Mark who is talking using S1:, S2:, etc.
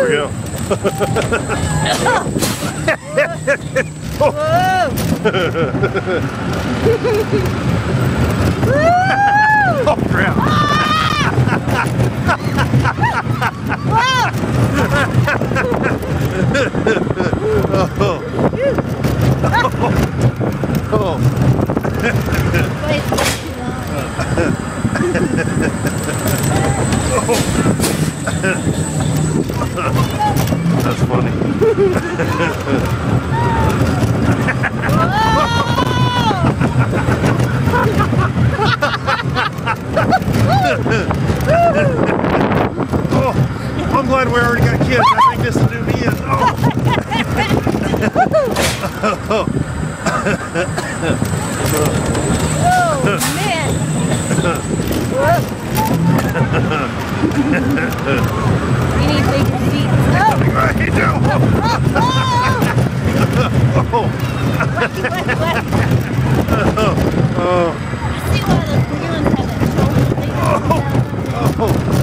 S1: we go. Oh crap! That's funny. Oh, I'm glad we already got kids. I think this will do me in.
S2: Oh, man. You need bigger feet.
S1: Right now.
S2: I see one of those new ones have that shoulder thing.